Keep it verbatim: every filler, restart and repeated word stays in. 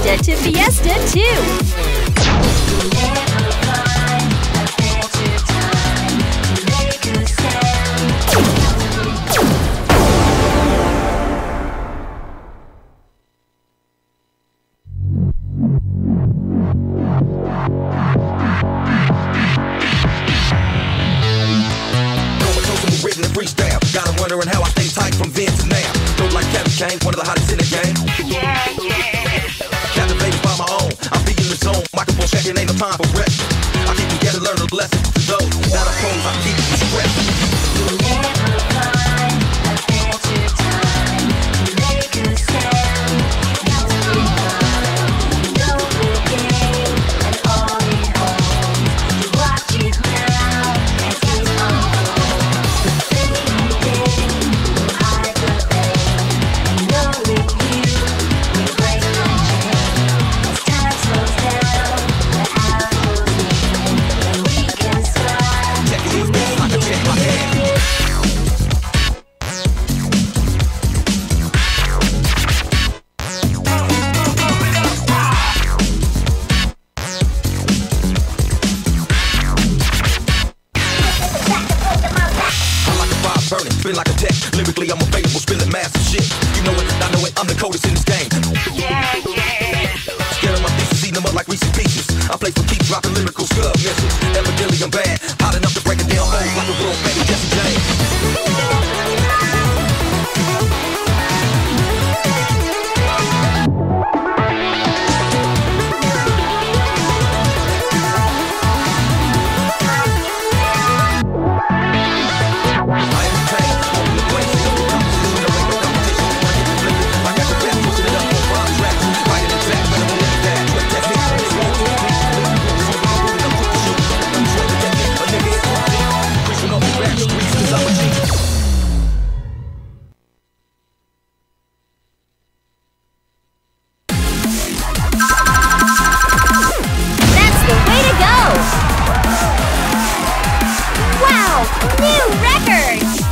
Fiesta to Fiesta two. Freestyle, got 'em wondering how I stay tight from then to now. Look like Kevin Kane, one of the hottest in the game. Yeah, yeah. Captivated by my own, I'm being in the zone. Microphone checking, ain't no time for rest. I keep together, learn a lesson to those that I pose, I keep you stressed. You'll never find a better time to make a sound. You know the game and all it holds. You watch it now as it's unfold. Every day we'll hide the pain. And know with you we break the chain. As time slows down, the hour goes in, and we can smile. Check these things, I can check my head. Burning, spin like a tech. Lyrically, I'm available, spilling massive shit. You know it, I know it, I'm the coldest in this game. Yeah, yeah. Scaring my thesis, eating them up like Reese's Pieces. I play for keeps, dropping lyrical scrub missiles. Evidently, I'm bad, hot enough to break it down old like a real baby Jesse James. Wow! New record!